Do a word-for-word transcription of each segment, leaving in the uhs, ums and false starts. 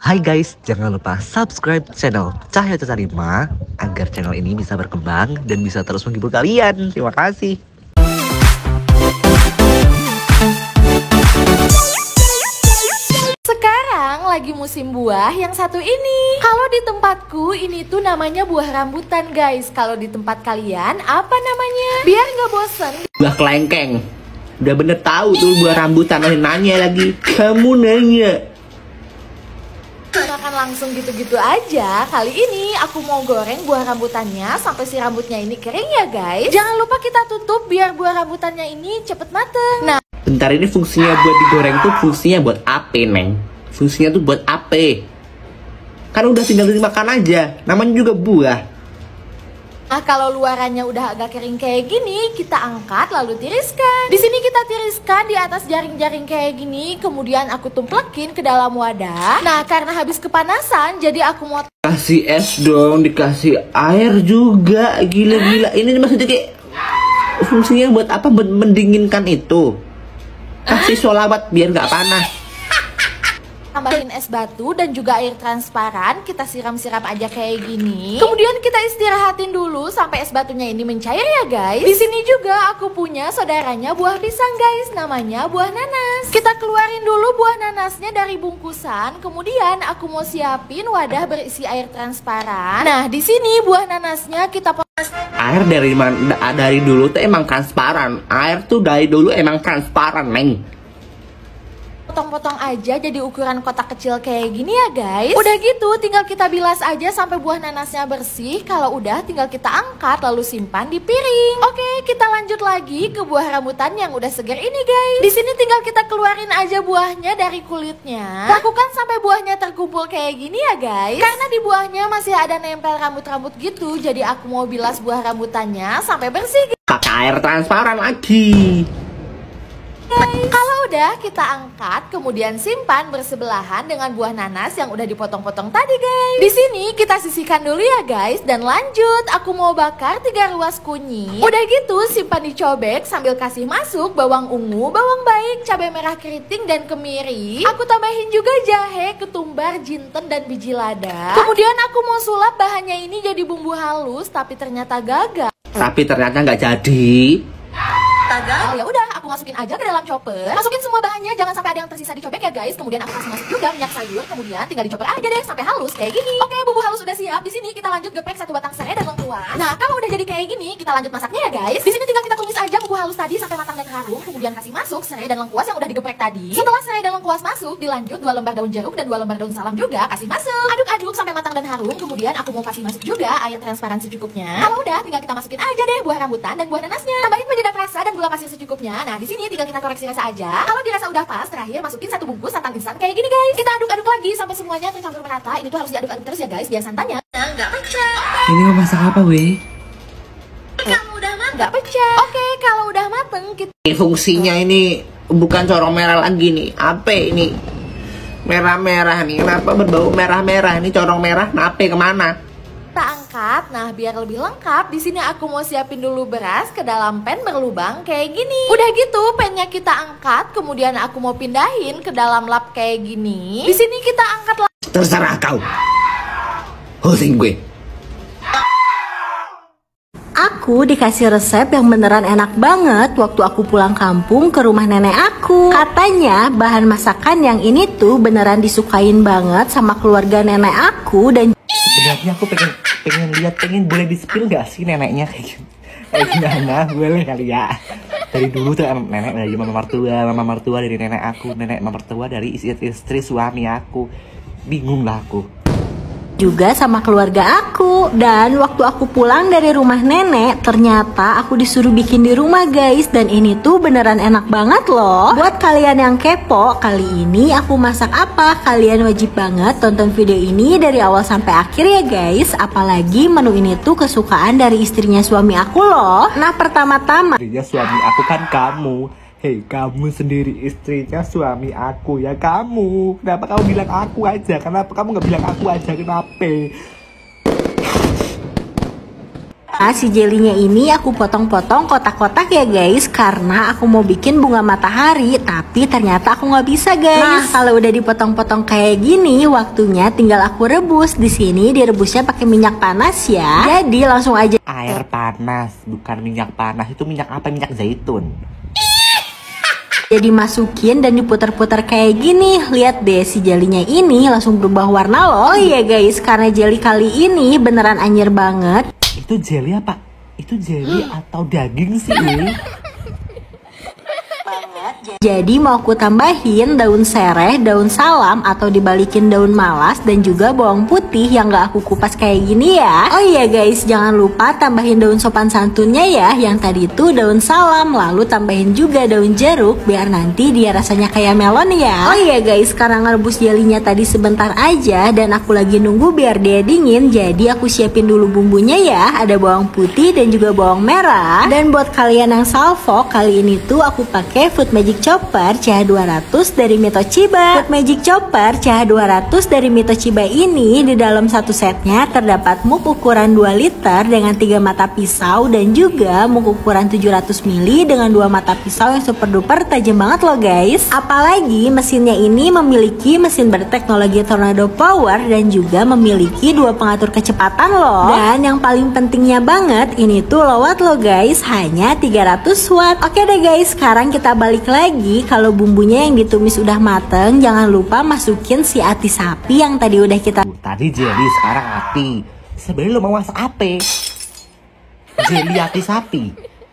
Hai guys, jangan lupa subscribe channel Cahya Caca lima agar channel ini bisa berkembang dan bisa terus menghibur kalian. Terima kasih. Sekarang lagi musim buah yang satu ini. Kalau di tempatku ini tuh namanya buah rambutan guys. Kalau di tempat kalian apa namanya? Biar nggak bosen. Buah kelengkeng. Udah bener tahu tuh buah rambutan, masih nanya lagi. Kamu nanya. Makan langsung gitu-gitu aja. Kali ini aku mau goreng buah rambutannya sampai si rambutnya ini kering ya guys. Jangan lupa kita tutup biar buah rambutannya ini cepet mateng. Nah, bentar, ini fungsinya buat digoreng tuh fungsinya buat apa, Neng? Fungsinya tuh buat apa? Kan udah tinggal dimakan aja. Namanya juga buah. Nah, kalau luarannya udah agak kering kayak gini, kita angkat lalu tiriskan. Di sini kita tiriskan di atas jaring-jaring kayak gini, kemudian aku tumplekin ke dalam wadah. Nah, karena habis kepanasan, jadi aku mau kasih es dong, dikasih air juga. Gila-gila. Ini maksudnya kayak fungsinya buat apa? Buat mendinginkan itu. Kasih sholawat biar nggak panas. tambahin es batu dan juga air transparan, kita siram-siram aja kayak gini. Kemudian kita istirahatin dulu sampai es batunya ini mencair ya guys. Di sini juga aku punya saudaranya buah pisang guys, namanya buah nanas. Kita keluarin dulu buah nanasnya dari bungkusan, kemudian aku mau siapin wadah berisi air transparan. Nah, di sini buah nanasnya kita air dari mana dari dulu tuh emang transparan. Air tuh dari dulu emang transparan, Neng. potong-potong aja jadi ukuran kotak kecil kayak gini ya guys. Udah gitu tinggal kita bilas aja sampai buah nanasnya bersih. Kalau udah tinggal kita angkat lalu simpan di piring. Oke, kita lanjut lagi ke buah rambutan yang udah segar ini guys. Di sini tinggal kita keluarin aja buahnya dari kulitnya. Lakukan sampai buahnya terkumpul kayak gini ya guys. Karena di buahnya masih ada nempel rambut-rambut gitu, jadi aku mau bilas buah rambutannya sampai bersih. Pakai air transparan lagi. Kalau udah kita angkat, kemudian simpan bersebelahan dengan buah nanas yang udah dipotong-potong tadi guys. Di sini kita sisihkan dulu ya guys dan lanjut. Aku mau bakar tiga ruas kunyit. Udah gitu simpan dicobek sambil kasih masuk bawang ungu, bawang baik, cabai merah keriting dan kemiri. Aku tambahin juga jahe, ketumbar, jinten dan biji lada. Kemudian aku mau sulap bahannya ini jadi bumbu halus, tapi ternyata gagal. Tapi ternyata nggak jadi. Oh, ya udah, aku masukin aja ke dalam chopper. Masukin semua bahannya, jangan sampai ada yang tersisa dicobek ya guys. Kemudian aku kasih masuk juga minyak sayur, kemudian tinggal dicoper aja deh sampai halus kayak gini. Oke, bumbu halus udah siap. Di sini kita lanjut geprek satu batang serai dan lengkuas. Nah, kalau udah jadi kayak gini, kita lanjut masaknya ya guys. Di sini tinggal kita tumis aja bumbu halus tadi sampai matang dan harum, kemudian kasih masuk serai dan lengkuas yang udah digeprek tadi. Setelah serai dan lengkuas masuk, dilanjut dua lembar daun jeruk dan dua lembar daun salam juga kasih masuk. Aduk-aduk sampai matang dan harum, kemudian aku mau kasih masuk juga air transparan secukupnya. Kalau udah, tinggal kita masukin aja deh buah rambutan dan buah nanasnya. Tambahin penyedap rasa dan gula pasir secukupnya. Nah, di sini tinggal kita koreksi rasa aja. Kalau dirasa udah pas, terakhir masukin satu bungkus santan instan kayak gini guys. Kita aduk-aduk lagi sampai semuanya tercampur merata. Ini tuh harus diaduk-aduk terus ya guys, biar santannya nggak pecah. Ini mau masak apa, weh? Kamu udah mateng, nggak pecah. Oke, kalau udah mateng kita. Ini fungsinya ini bukan corong merah lagi nih. Apa ini? Merah-merah nih. Kenapa berbau merah-merah? Ini corong merah. Nape kemana? Kita angkat. Nah, biar lebih lengkap, di sini aku mau siapin dulu beras ke dalam pan berlubang kayak gini. Udah gitu, pannya kita angkat, kemudian aku mau pindahin ke dalam lap kayak gini. Di sini kita angkat lagi. Terserah kau. Pusing gue. Aku dikasih resep yang beneran enak banget waktu aku pulang kampung ke rumah nenek aku. Katanya bahan masakan yang ini tuh beneran disukain banget sama keluarga nenek aku. Dan Sebenarnya aku pengen pengen lihat, pengen boleh di-spill gak sih neneknya kayak gitu? Kayak gimana? Boleh kali ya. Dari dulu tuh nenek dari mama mertua, mama mertua dari nenek aku, nenek mama mertua dari istri, istri suami aku. Bingung lah aku. juga sama keluarga aku. Dan waktu aku pulang dari rumah nenek, ternyata aku disuruh bikin di rumah guys. Dan ini tuh beneran enak banget loh. Buat kalian yang kepo, kali ini aku masak apa? Kalian wajib banget tonton video ini dari awal sampai akhir ya guys. Apalagi menu ini tuh kesukaan dari istrinya suami aku loh. Nah, pertama-tama Istrinya suami aku kan kamu. Hei, kamu sendiri istrinya suami aku ya kamu. Kenapa kamu bilang aku aja? Kenapa kamu nggak bilang aku aja? Kenapa? Nah, si jelinya ini aku potong-potong kotak-kotak ya guys, karena aku mau bikin bunga matahari, tapi ternyata aku nggak bisa guys. Nah, kalau udah dipotong-potong kayak gini, waktunya tinggal aku rebus. Di sini direbusnya pakai minyak panas ya. Jadi langsung aja. Air panas, bukan minyak panas. Itu minyak apa? Minyak zaitun. Jadi masukin dan diputar-putar kayak gini. Lihat deh, si jelinya ini langsung berubah warna loh. Oh iya guys, karena jeli kali ini beneran anjir banget. Itu jelly apa? Itu jelly atau daging sih ini? Jadi mau aku tambahin daun sereh, daun salam, atau dibalikin daun malas, dan juga bawang putih yang gak aku kupas kayak gini ya. Oh iya guys, jangan lupa tambahin daun sopan santunnya ya. Yang tadi itu daun salam, lalu tambahin juga daun jeruk biar nanti dia rasanya kayak melon ya. Oh iya guys, karena ngerebus jelinya tadi sebentar aja dan aku lagi nunggu biar dia dingin, jadi aku siapin dulu bumbunya ya. Ada bawang putih dan juga bawang merah. Dan buat kalian yang salvo, kali ini tuh aku pakai Food Magic Chopper C H dua ratus dari Mitochiba. Food Magic Chopper C H dua ratus dari Mitochiba ini di dalam satu setnya terdapat muk ukuran dua liter dengan tiga mata pisau dan juga muk ukuran tujuh ratus mililiter dengan dua mata pisau yang super duper tajam banget loh guys. Apalagi mesinnya ini memiliki mesin berteknologi tornado power dan juga memiliki dua pengatur kecepatan loh. Dan yang paling pentingnya banget, ini tuh low watt loh guys, hanya tiga ratus watt. Oke deh guys, sekarang kita balik lagi. Kalau bumbunya yang ditumis udah mateng, jangan lupa masukin si ati sapi yang tadi udah kita. Tadi jelly, sekarang ati. Sebenarnya lo mau masak apa? Jelly ati sapi.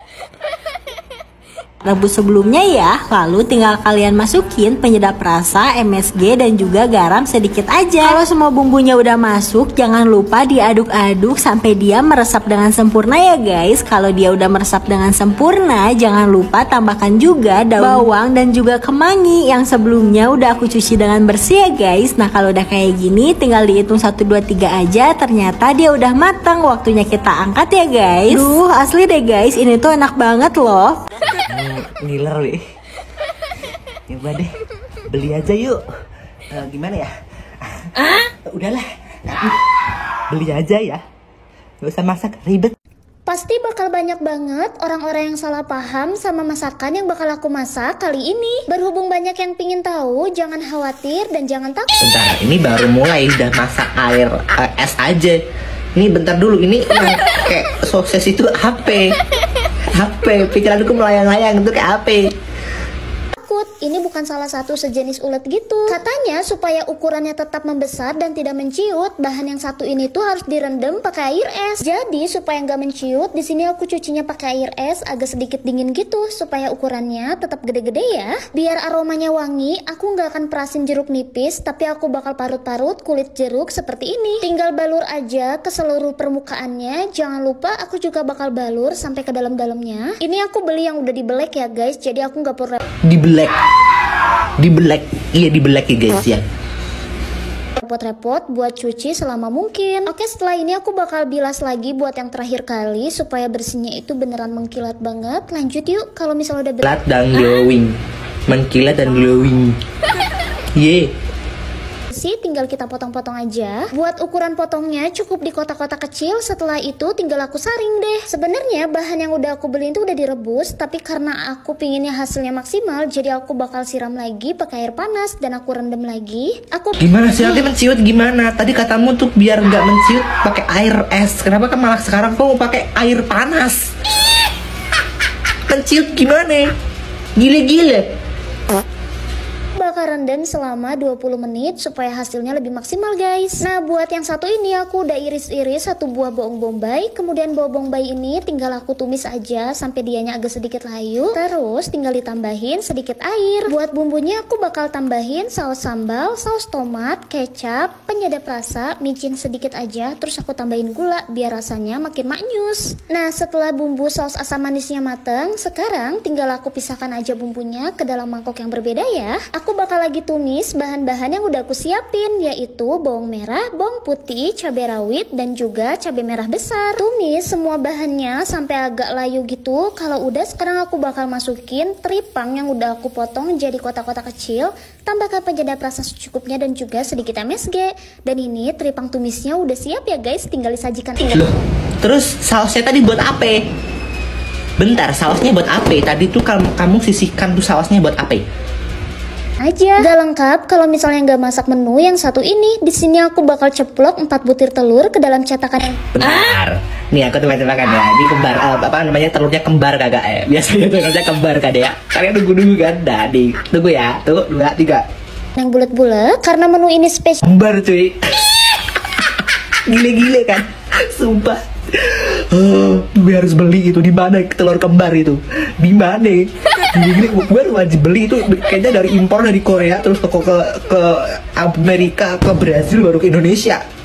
Rebus sebelumnya ya, lalu tinggal kalian masukin penyedap rasa, M S G, dan juga garam sedikit aja. Kalau semua bumbunya udah masuk, jangan lupa diaduk-aduk sampai dia meresap dengan sempurna ya guys. Kalau dia udah meresap dengan sempurna, jangan lupa tambahkan juga daun bawang dan juga kemangi yang sebelumnya udah aku cuci dengan bersih ya guys. Nah kalau udah kayak gini, tinggal dihitung satu dua tiga aja, ternyata dia udah matang. Waktunya kita angkat ya guys. Duh, asli deh guys, ini tuh enak banget loh. Ngiler weh. Coba deh, beli aja yuk. Uh, gimana ya? Uh, udahlah, beli aja ya. Gak usah masak ribet. Pasti bakal banyak banget orang-orang yang salah paham sama masakan yang bakal aku masak kali ini. Berhubung banyak yang pingin tahu, jangan khawatir dan jangan takut. Bentar, ini baru mulai udah masak air uh, es aja. Ini bentar dulu, ini yang kayak sukses itu apa? Apa? Pikiranku melayang-layang itu kayak apa? Ini bukan salah satu sejenis ulet gitu. Katanya supaya ukurannya tetap membesar dan tidak menciut, bahan yang satu ini tuh harus direndam pakai air es. Jadi supaya nggak menciut, di sini aku cucinya pakai air es agak sedikit dingin gitu supaya ukurannya tetap gede-gede ya. Biar aromanya wangi, aku nggak akan perasin jeruk nipis, tapi aku bakal parut-parut kulit jeruk seperti ini. Tinggal balur aja ke seluruh permukaannya. Jangan lupa aku juga bakal balur sampai ke dalam-dalamnya. Ini aku beli yang udah dibelek ya guys, jadi aku nggak perlu dibelek. Dibelek, iya dibelek ya guys ya. repot-repot buat cuci selama mungkin. Oke, setelah ini aku bakal bilas lagi buat yang terakhir kali supaya bersihnya itu beneran mengkilat banget. Lanjut yuk, kalau misalnya udah kilat dan glowing, mengkilat dan glowing. Ye. Sih tinggal kita potong-potong aja. Buat ukuran potongnya cukup di kotak-kotak kecil. Setelah itu tinggal aku saring deh. Sebenarnya bahan yang udah aku beli itu udah direbus, tapi karena aku pinginnya hasilnya maksimal, jadi aku bakal siram lagi pakai air panas dan aku rendam lagi. Aku gimana sih nanti menciut gimana? Tadi katamu tuh biar nggak menciut pakai air es. Kenapa kan malah sekarang kau mau pakai air panas? Menciut gimana? Gile-gile. bakal rendam selama dua puluh menit supaya hasilnya lebih maksimal guys. Nah buat yang satu ini aku udah iris-iris satu buah bawang bombay. Kemudian bawang bombay ini tinggal aku tumis aja sampai dianya agak sedikit layu. Terus tinggal ditambahin sedikit air. Buat bumbunya aku bakal tambahin saus sambal, saus tomat, kecap, penyedap rasa, micin sedikit aja. Terus aku tambahin gula biar rasanya makin maknyus. Nah setelah bumbu saus asam manisnya mateng, sekarang tinggal aku pisahkan aja bumbunya ke dalam mangkok yang berbeda ya. Aku bakal lagi tumis bahan-bahan yang udah aku siapin, yaitu bawang merah, bawang putih, cabai rawit, dan juga cabai merah besar. Tumis semua bahannya sampai agak layu gitu. Kalau udah, sekarang aku bakal masukin teripang yang udah aku potong jadi kotak-kotak kecil. Tambahkan penyedap rasa secukupnya dan juga sedikit M S G. Dan ini teripang tumisnya udah siap ya guys, tinggal disajikan. Tinggal. Loh, terus sausnya tadi buat apa? Bentar, sausnya buat apa? Tadi tuh kamu, kamu sisihkan tuh sausnya buat apa? Aja. Gak lengkap kalau misalnya nggak masak menu yang satu ini. Di sini aku bakal ceplok empat butir telur ke dalam cetakan yang... Bentar. Nih aku tebak-tebakan ya. Ini kembar uh, apa namanya, telurnya kembar kagak ya? Biasanya telurnya kembar kan ya. Kalian tunggu dulu kan. Nah, nih. Tunggu ya. Tuh, dua, tiga. yang bulat-bulat karena menu ini spesial. Kembar cuy. Gile-gile kan. Sumpah. Oh, gue harus beli itu di mana telur kembar itu? Di mana? Gini-gini gue wajib beli itu, kayaknya dari impor dari Korea terus ke ke ke Amerika, ke Brazil baru ke Indonesia.